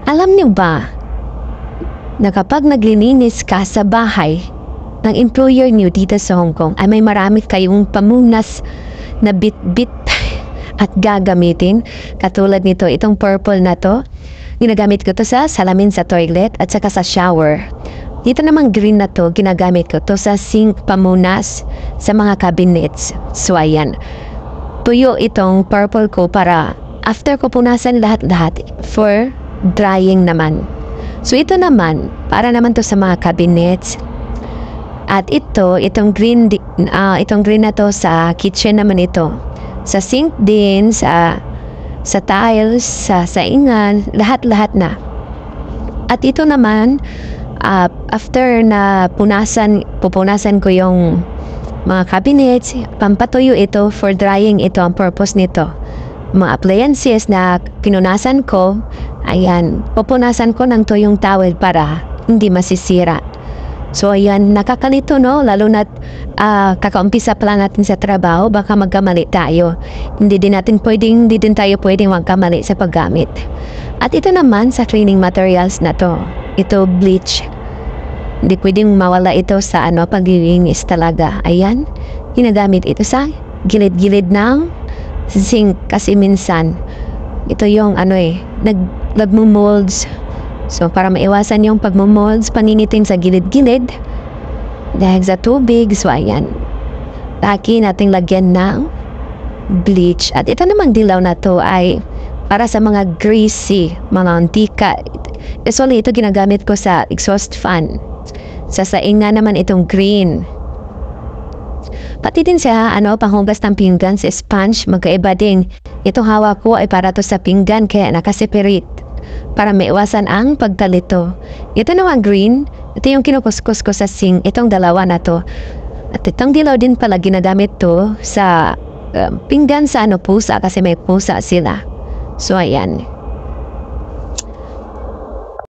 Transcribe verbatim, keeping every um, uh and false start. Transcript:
Alam niyo ba na kapag naglilinis ka sa bahay ng employer niyo dito sa Hong Kong ay may marami kayong pamunas na bit-bit at gagamitin? Katulad nito, itong purple na to, ginagamit ko to sa salamin sa toilet at saka sa shower. Dito namang green na to, ginagamit ko to sa sink, pamunas, sa mga cabinets. So ayan, tuyo itong purple ko para after ko punasan lahat-lahat for drying naman. So ito naman, para naman to sa mga cabinets. At ito, itong green, uh, itong green na to sa kitchen naman ito. Sa sink din, sa, sa tiles, sa saingan, lahat-lahat na. At ito naman, uh, after na punasan, pupunasan ko yung mga cabinets, pampatuyo ito for drying ito ang purpose nito. Mga appliances na pinunasan ko, ayan, pupunasan ko ng tuyong towel para hindi masisira. So ayan, nakakalito no, lalo na uh, kakaumpisa pa lang natin sa trabaho, baka magkamali tayo. Hindi din natin pwedeng, hindi din tayo pwedeng magkamali sa paggamit. At ito naman sa cleaning materials na to, ito bleach. Hindi pwedeng mawala ito sa ano, paglilinis talaga. Ayan, ginagamit ito sa gilid-gilid ng sink kasi minsan ito yung ano eh, nag, nagmumolds. So, para maiwasan yung pagmumolds, paninitin sa gilid-gilid dahil sa tubig. So, ayan. Laki nating lagyan ng bleach. At ito namang dilaw na to ay para sa mga greasy, mga antika. Usually, ito ginagamit ko sa exhaust fan. Sa sainga naman itong green. Pati din sa ano, panghugas ng pinggan sa sponge, magkaiba din. Itong hawak ko ay para to sa pinggan kaya nakaseparate para maiwasan ang pagkalito. Ito naman green, ito yung kinukuskus ko sa sink, itong dalawa na to. At itong dilaw din pala ginagamit to sa uh, pinggan sa ano, pusa kasi may pusa sila. So ayan.